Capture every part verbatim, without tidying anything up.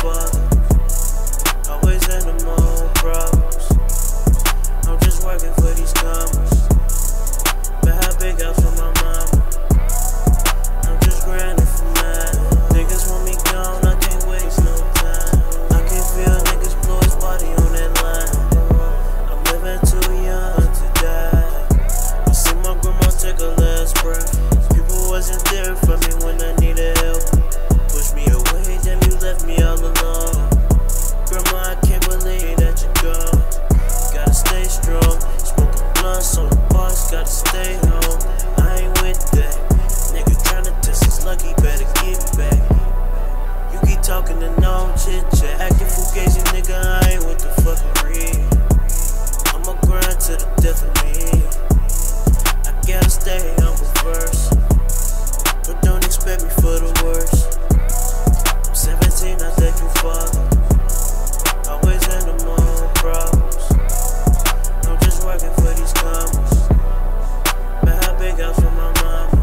father. Always in the more problems. I'm just working for these commas. But how big out for my mama? I'm just grinding for mine. Niggas want me gone, I can't waste no time. I can feel niggas blow his body on that line. I'm living too young to die. I see my grandma take her last breath. People wasn't there for me when I needed help. Push me away, then you left me all alone. Grandma, I can't believe that you're gone. Gotta stay strong, smoking blunts on the bus, gotta stay home. I ain't with that. Nigga tryna test his luck, he better get back. You keep talking and no chit chat, acting fugazi, nigga, I ain't with the fucking real. I'ma grind to the death of me. I gotta stay humble first, but don't expect me for the worst. I'm seventeen, I thank you, Father. Always in the more problems. I'm just working for these commas. But how big out for my mama?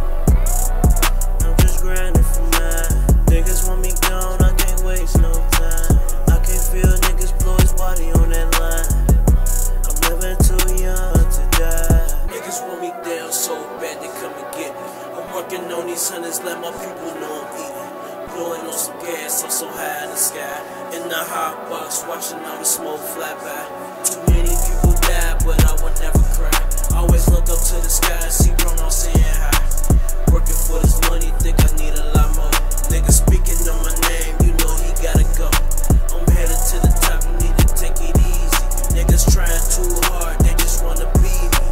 I'm just grinding for mine. Niggas want me gone, I can't waste no time. I can feel niggas blow his body on that line. I'm living too young to die. Niggas want me down so bad they come and get me. I'm working on these hundreds, let my people know I'm eating. Blowing on some gas, I'm so high in the sky. In the hot box, watching all the smoke fly by. Too many people die, but I would never cry. Always look up to the sky and see Bruno saying hi. Working for this money, think I need a lot more. Niggas speaking on my name, you know he gotta go. I'm headed to the top, you need to take it easy. Niggas trying too hard, they just wanna be me.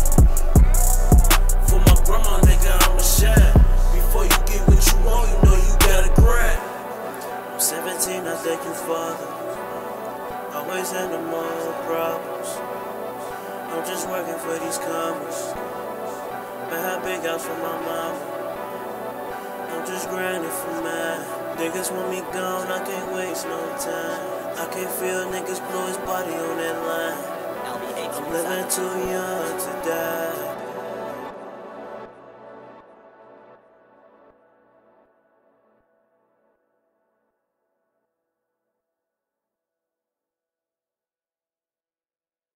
For my grandma, nigga, I'ma shine. Before you get what you want, you know you gotta grind. I'm seventeen, I thank you, Father. Always in the more problems. I'm just working for these commas. But how big out for my mama? I'm just grinding for mine. Niggas want me gone, I can't waste no time. I can feel niggas blow his body on that line. I'm living too young to die.